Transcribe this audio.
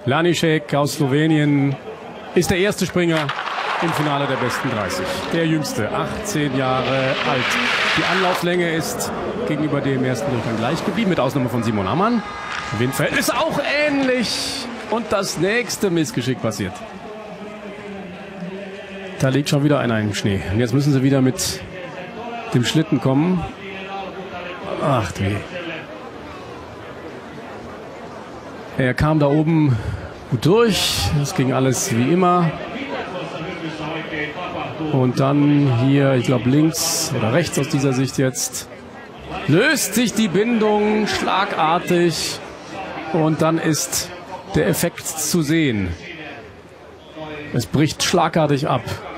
Lanišek aus Slowenien ist der erste Springer im Finale der besten 30. Der jüngste, 18 Jahre alt. Die Anlauflänge ist gegenüber dem ersten Durchgang gleich geblieben, mit Ausnahme von Simon Ammann. Windfeld ist auch ähnlich. Und das nächste Missgeschick passiert. Da liegt schon wieder einer im Schnee. Und jetzt müssen sie wieder mit dem Schlitten kommen. Ach du je. Er kam da oben gut durch. Es ging alles wie immer. Und dann hier, ich glaube links oder rechts aus dieser Sicht jetzt, löst sich die Bindung schlagartig. Und dann ist der Effekt zu sehen. Es bricht schlagartig ab.